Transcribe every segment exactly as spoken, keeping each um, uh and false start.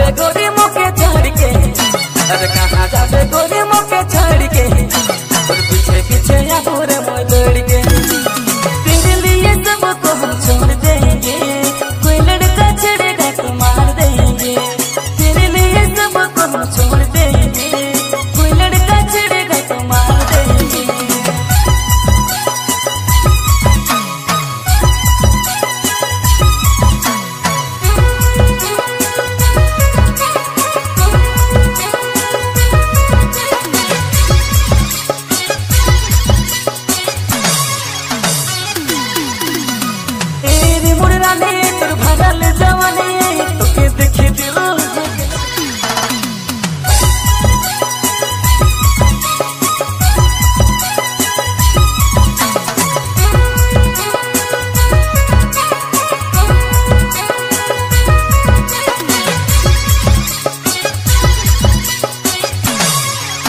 जाबे गोरी मोके छोड़ के, अरे कहाँ जाबे गोरी मोके छोड़ के, और पीछे पीछे या पूरे मोड़ दौड़ के। तेरे लिए सबको हम छोड़ देंगे, कोई लड़का छेड़ेगा तो मार देंगे। तेरे लिए सबको हम छोड़ देंगे, कोई लड़का छेड़ेगा तो मार देंगे।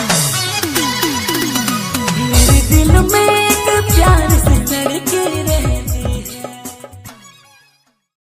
दिल में एक प्यार से लड़के रहे।